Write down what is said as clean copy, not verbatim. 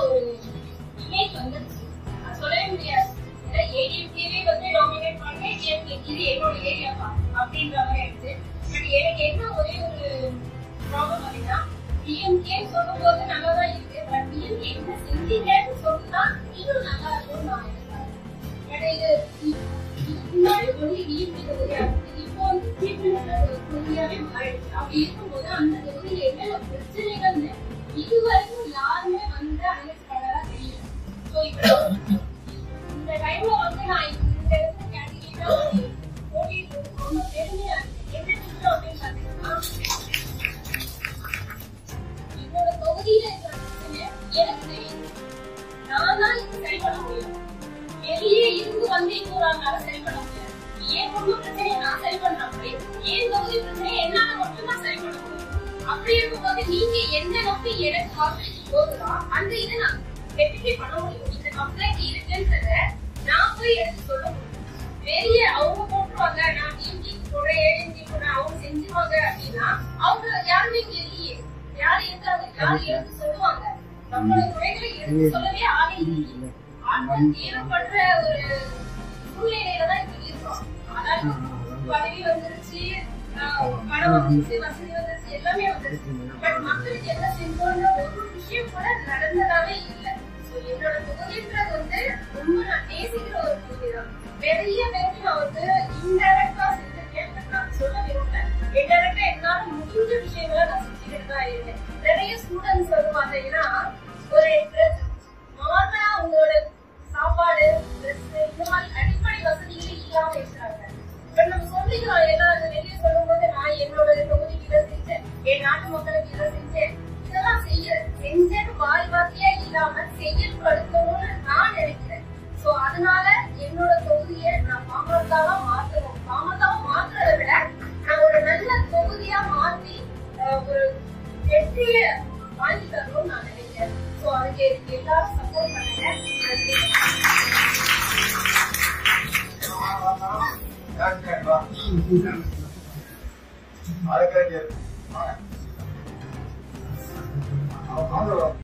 ஒரு இமேஜ் வந்துருச்சு. சொல்லவே முடியாது. ஏடிஎம்கேவே வந்து டாமினேட் பண்ணி இது என்னோட ஏரியாப்பா அப்படின்ற மாதிரி ஆயிடுச்சு. பட் எனக்கு என்ன ஒரே ஒரு ப்ராப்ளம் அப்படின்னா, டிஎம்கே சொல்லும் போது நல்லாதான் இருக்கு. பட் டிஎம்கே என்ன செஞ்சீங்கன்னு சொன்னா இன்னும் நல்லா இருக்கும்னு நான் எதிர்பார்க்கிறேன். பட் இது முன்னாடி சொல்லி டிஎம்கே தொகுதியா இருந்துச்சு, இப்போ வந்து சீஃப் மினிஸ்டர் தொகுதியாவே மாறிடுச்சு. அப்படி இருக்கும்போது அந்த தொகுதியில என்னென்ன பிரச்சனைகள்னு இதுவரைக்கும் யாருமே வந்து அனலைஸ் பண்ணதா தெரியல. ஸோ இப்போ இந்த டைம்ல வந்து நான் இந்த இடத்துல கேண்டிடேட்டா போட்டிட்டு ரொம்ப பெருமையா இருக்கு. என்ன விஷயம் அப்படின்னு பாத்தீங்கன்னா, என்னோட தொகுதியில இருக்கிற பிரச்சனை எனக்கு தெரியும். நான் தான் இது சரி பண்ண முடியும். வெளியே இருந்து வந்து இன்னொரு சரி பண்ண முடியாது. ஏன் குடும்ப பிரச்சனையை நான் சரி பண்ற அப்படி ஏன் தொகுதி பிரச்சனையை என்னால மட்டும்தான் சரி பண்ண முடியும். அப்படி இருக்கும்போது நீங்க எந்த நோக்கி எனக்கு வாக்களிச்சு போதுதான் அந்த இதை நான் ரெக்டிஃபை பண்ண முடியும். இந்த கம்ப்ளைண்ட் இருக்குன்றத நான் போய் எடுத்து சொல்ல முடியும். வெளியே அவங்க போட்டுருவாங்க, நான் டிஎம்கே போடுறேன், ஏடிஎம்கே போடுறேன், அவங்க செஞ்சுவாங்க அப்படின்னா அவங்க யாருமே இல்லையே. யாரு இருக்காங்க, யாரு எடுத்து சொல்லுவாங்க? நம்மளோட குறைகளை எடுத்து சொல்லவே ஆளே இல்லை. ஆட்கள் தேவைப்படுற ஒரு சூழ்நிலையில தான் இப்ப இருக்கோம். ஆனால் பதவி வந்துருச்சு, பணம் வந்துருச்சு, வசதி வந்துருச்சு, எல்லாமே வந்துருச்சு. பட் மக்களுக்கு என்ன செஞ்சோன்ற ஒரு விஷயம் கூட நடந்ததாவே இல்லை. என்னோட தொகுதின்றது வந்து ரொம்ப நான் நேசிக்கிற ஒரு தொகுதி தான். நிறைய பேருக்கு நான் வந்து இன்டைரக்டா செஞ்சிருக்கேன். நான் சொல்ல விரும்பல, இன்டைரக்டா என்னால முடிஞ்ச விஷயங்களை நான் செஞ்சுக்கிட்டு தான் இருக்கேன். நிறைய ஸ்டூடெண்ட்ஸ் வந்து பாத்தீங்கன்னா ஒரு நார்மலா அவங்களோட சாப்பாடு, ட்ரெஸ், இந்த மாதிரி அடிப்படை வசதிகளே இல்லாம இருக்கிறாங்க. இப்ப நம்ம சொல்லிக்கிறோம், ஏதாவது வெளியே சொல்லும் போது நான் என்னோட தொகுதிக்கு இதை செஞ்சேன், என் நாட்டு மக்களுக்கு இதை செஞ்சேன், இதெல்லாம் செஞ்சேன்னு வாய் வார்த்தையா இல்லாம செயல்படுத்தணும்னு நான் நினைக்கிறேன். சோ அதனால என்னோட தொகுதியை நான் பாமகவா மாற்றணும். பாமகவா மாற்றுறதை விட நான் ஒரு நல்ல தொகுதியா மாற்றி ஒரு வெற்றியை வாங்கி தரணும்னு நான் நினைக்கிறேன். சோ அதுக்கு எல்லாரும் சப்போர்ட் பண்ணுங்க.